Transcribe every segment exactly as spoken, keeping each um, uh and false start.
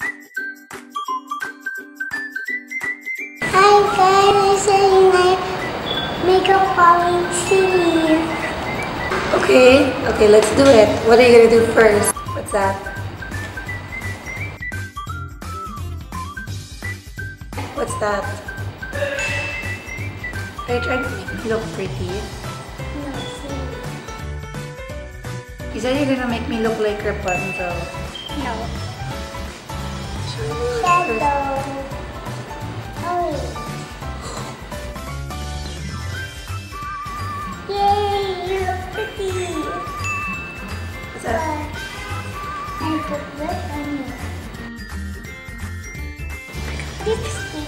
Hi guys, I'm selling my makeup policy. Okay, okay, let's do it. What are you gonna do first? What's that? What's that? Are you trying to make me look pretty? No, see. You said you're gonna make me look like Rapunzel. No. Shadow. Shadow. Oh. Yay, you look pretty. What's that? I put this on you. Lipstick.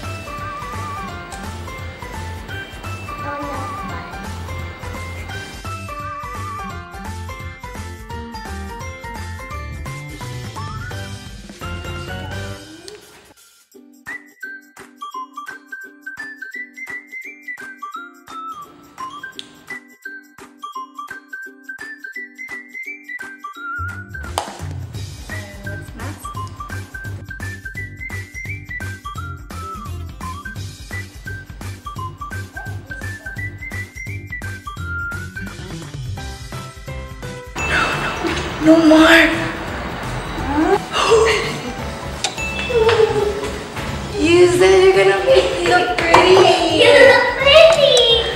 Oh no, fun. What's next? No more! You said you're gonna make me look pretty! You look pretty!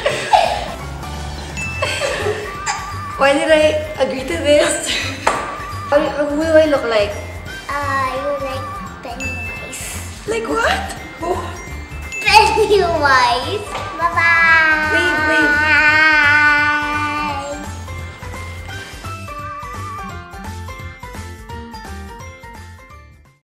Why did I agree to this? How, how will I look like? Uh, you like Pennywise. Like what? Oh, Pennywise. Bye bye. wait, wait.